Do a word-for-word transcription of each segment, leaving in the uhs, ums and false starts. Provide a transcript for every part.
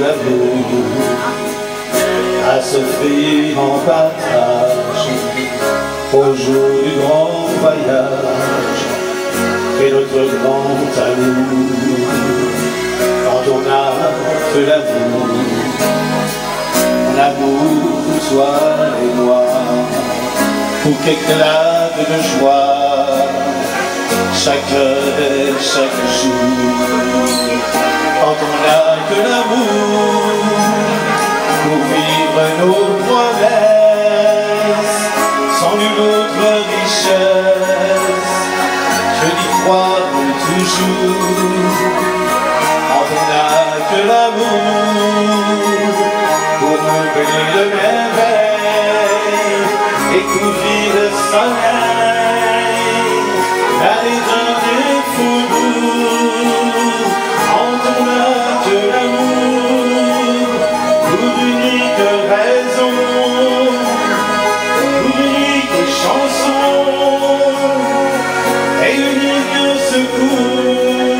l'amour à s'offrir en partage au jour du grand voyage et notre grand amour. Quand on a de l'amour, mon amour, toi et moi, pour qu'éclate de joie chaque heure et chaque jour. Quand on n'a que l'amour pour vivre nos promesses, sans nulle autre richesse que d'y croire toujours. Quand on n'a que l'amour pour meubler le merveille et couvrir le soleil, la détente des faubourgs. Quand on n'a que l'amour pour unique raison, pour unique chanson et unique secours.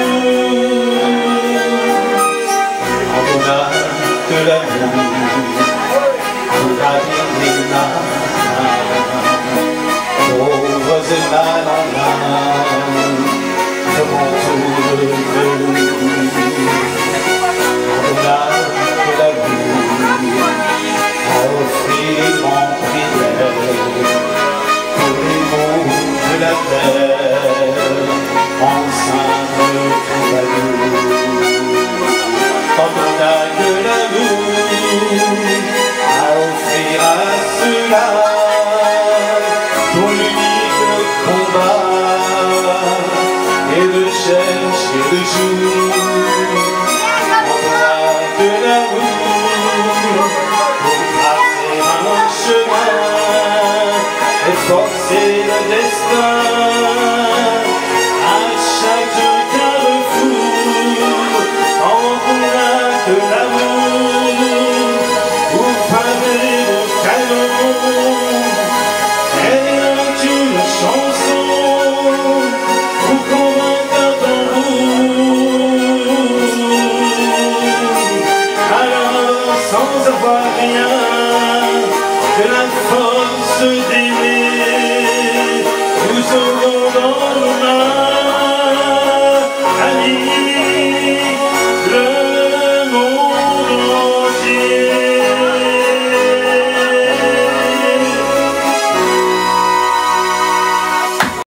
Quand on n'a que l'amour pour ravir les mains, pauvres et malades, comme tout le monde. On a que l'amour à offrir en prière pour les mots de la terre, enceinte pour l'amour. Quand on a que l'amour à offrir à ceux-là pour l'unique combat et de chercher le jour. On n'a que l'amour pour tracer un chemin et forcer le destin